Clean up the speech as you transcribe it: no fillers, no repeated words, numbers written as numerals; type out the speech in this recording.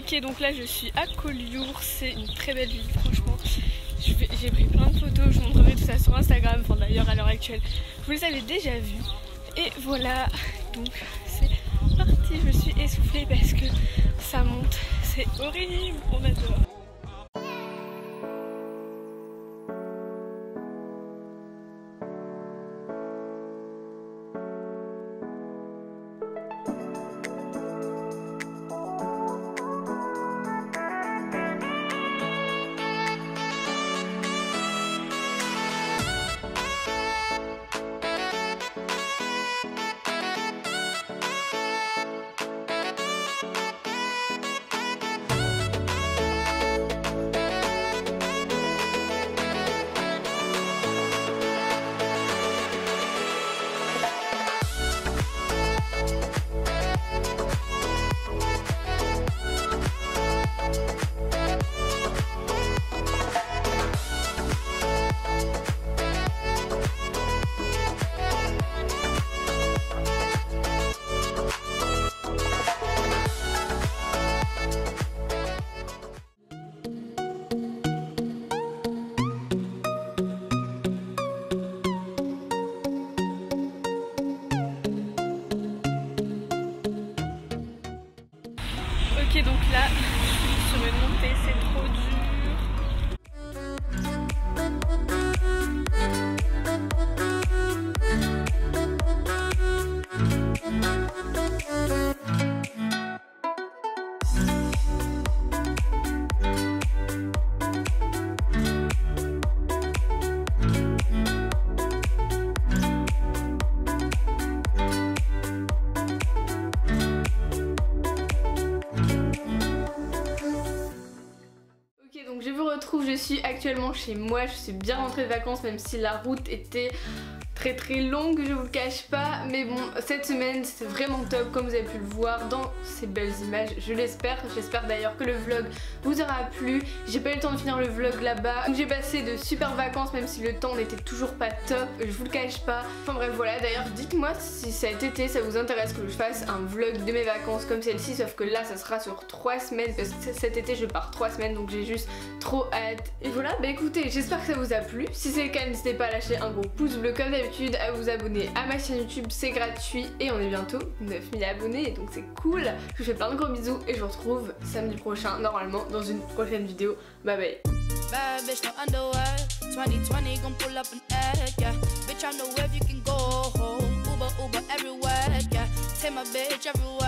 Ok, donc là je suis à Collioure, c'est une très belle ville franchement. J'ai pris plein de photos, je vous montrerai tout ça sur Instagram, enfin d'ailleurs à l'heure actuelle vous les avez déjà vus. Et voilà, donc c'est parti, je suis essoufflée parce que ça monte, c'est horrible, on adore. Ok, donc là, je suis sur une montée, c'est trop dur. Donc je vous retrouve, je suis actuellement chez moi, je suis bien rentrée de vacances même si la route était très longue, je vous le cache pas, mais bon, cette semaine c'était vraiment top comme vous avez pu le voir dans ces belles images, je l'espère. J'espère d'ailleurs que le vlog vous aura plu. J'ai pas eu le temps de finir le vlog là-bas, donc j'ai passé de super vacances même si le temps n'était toujours pas top, je vous le cache pas. Enfin bref voilà, d'ailleurs dites-moi si cet été ça vous intéresse que je fasse un vlog de mes vacances comme celle-ci, sauf que là ça sera sur 3 semaines parce que cet été je pars 3 semaines donc j'ai juste trop hâte. Et voilà, bah écoutez, j'espère que ça vous a plu. Si c'est le cas, n'hésitez pas à lâcher un gros pouce bleu comme d'habitude, à vous abonner à ma chaîne YouTube, c'est gratuit et on est bientôt 9000 abonnés donc c'est cool. Je vous fais plein de gros bisous et je vous retrouve samedi prochain normalement dans une prochaine vidéo. Bye bye. Bad bitch, no underwear. 2020 gon' pull up an egg, yeah. Bitch, I know where you can go home. Uber everywhere, yeah. Take my bitch everywhere.